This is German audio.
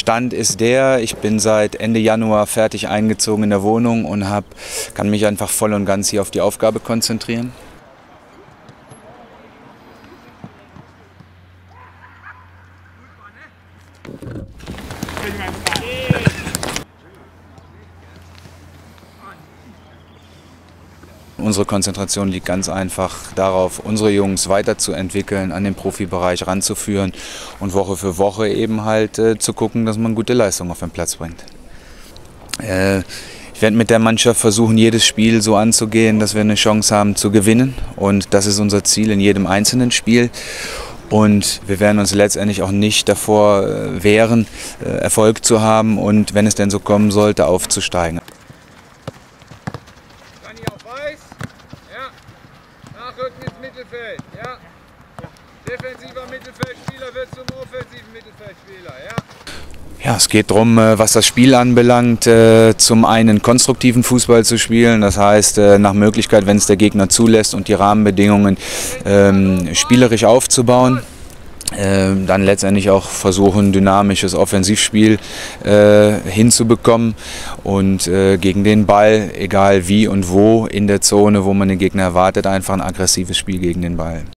Stand ist der, ich bin seit Ende Januar fertig eingezogen in der Wohnung und kann mich einfach voll und ganz hier auf die Aufgabe konzentrieren. Unsere Konzentration liegt ganz einfach darauf, unsere Jungs weiterzuentwickeln, an den Profibereich ranzuführen und Woche für Woche eben halt zu gucken, dass man gute Leistungen auf den Platz bringt. Ich werde mit der Mannschaft versuchen, jedes Spiel so anzugehen, dass wir eine Chance haben zu gewinnen, und das ist unser Ziel in jedem einzelnen Spiel. Und wir werden uns letztendlich auch nicht davor wehren, Erfolg zu haben und, wenn es denn so kommen sollte, aufzusteigen. Nachrücken ins Mittelfeld, ja. Defensiver Mittelfeldspieler wird zum offensiven Mittelfeldspieler, ja. Ja, es geht darum, was das Spiel anbelangt, zum einen konstruktiven Fußball zu spielen, das heißt nach Möglichkeit, wenn es der Gegner zulässt und die Rahmenbedingungen spielerisch aufzubauen. Dann letztendlich auch versuchen, dynamisches Offensivspiel hinzubekommen und gegen den Ball, egal wie und wo in der Zone, wo man den Gegner erwartet, einfach ein aggressives Spiel gegen den Ball.